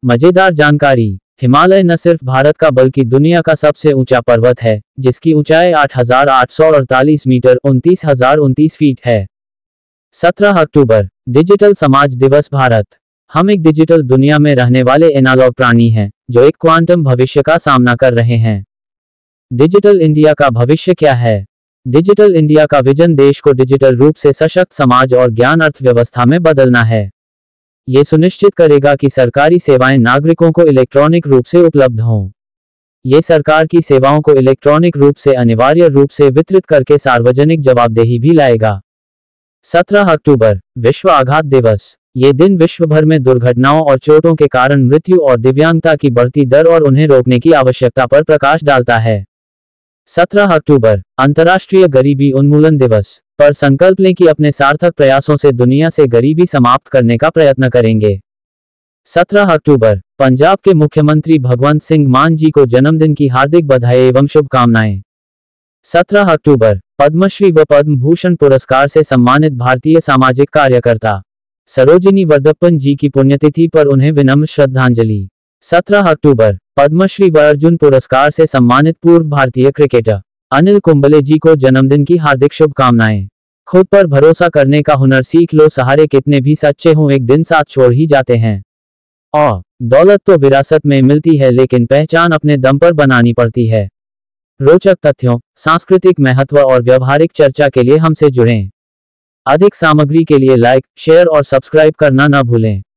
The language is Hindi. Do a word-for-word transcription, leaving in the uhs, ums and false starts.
मजेदार जानकारी। हिमालय न सिर्फ भारत का बल्कि दुनिया का सबसे ऊंचा पर्वत है, जिसकी ऊंचाई आठ हजार आठ सौ अड़तालीस मीटर उनतीस हजार उनतीस फीट है। सत्रह अक्टूबर, डिजिटल समाज दिवस। भारत। हम एक डिजिटल दुनिया में रहने वाले एनालॉग प्राणी हैं, जो एक क्वांटम भविष्य का सामना कर रहे हैं। डिजिटल इंडिया का भविष्य क्या है? डिजिटल इंडिया का विजन देश को डिजिटल रूप से सशक्त समाज और ज्ञान अर्थव्यवस्था में बदलना है। ये सुनिश्चित करेगा कि सरकारी सेवाएं नागरिकों को इलेक्ट्रॉनिक रूप से उपलब्ध हों। ये सरकार की सेवाओं को इलेक्ट्रॉनिक रूप से अनिवार्य रूप से वितरित करके सार्वजनिक जवाबदेही भी लाएगा। सत्रह अक्टूबर, विश्व आघात दिवस। ये दिन विश्व भर में दुर्घटनाओं और चोटों के कारण मृत्यु और दिव्यांगता की बढ़ती दर और उन्हें रोकने की आवश्यकता पर प्रकाश डालता है। सत्रह अक्टूबर, अंतर्राष्ट्रीय गरीबी उन्मूलन दिवस। पर संकल्प लें कि अपने सार्थक प्रयासों से दुनिया से गरीबी समाप्त करने का प्रयत्न करेंगे। सत्रह अक्टूबर, पंजाब के मुख्यमंत्री भगवंत सिंह मान जी को जन्मदिन की हार्दिक बधाई एवं शुभकामनाएं। सत्रह अक्टूबर, पद्मश्री व पद्म भूषण पुरस्कार से सम्मानित भारतीय सामाजिक कार्यकर्ता सरोजिनी वरदप्पन जी की पुण्यतिथि पर उन्हें विनम्र श्रद्धांजलि। सत्रह अक्टूबर, पद्मश्री व अर्जुन पुरस्कार से सम्मानित पूर्व भारतीय क्रिकेटर अनिल कुंबले जी को जन्मदिन की हार्दिक शुभकामनाएं। खुद पर भरोसा करने का हुनर सीख लो, सहारे कितने भी सच्चे हों एक दिन साथ छोड़ ही जाते हैं। और दौलत तो विरासत में मिलती है, लेकिन पहचान अपने दम पर बनानी पड़ती है। रोचक तथ्यों, सांस्कृतिक महत्व और व्यवहारिक चर्चा के लिए हमसे जुड़ें। अधिक सामग्री के लिए लाइक, शेयर और सब्सक्राइब करना न भूलें।